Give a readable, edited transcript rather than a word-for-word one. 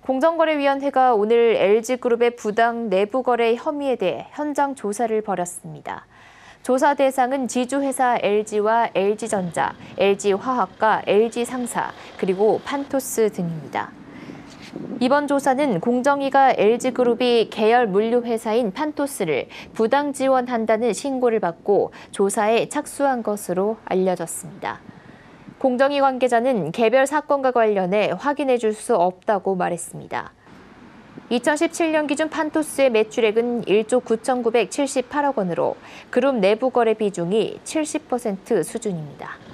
공정거래위원회가 오늘 LG그룹의 부당 내부거래 혐의에 대해 현장 조사를 벌였습니다. 조사 대상은 지주회사 LG와 LG전자, LG화학과 LG상사, 그리고 판토스 등입니다. 이번 조사는 공정위가 LG그룹이 계열 물류회사인 판토스를 부당 지원한다는 신고를 받고 조사에 착수한 것으로 알려졌습니다. 공정위 관계자는 개별 사건과 관련해 확인해 줄 수 없다고 말했습니다. 2017년 기준 판토스의 매출액은 1조 9,978억 원으로 그룹 내부 거래 비중이 70% 수준입니다.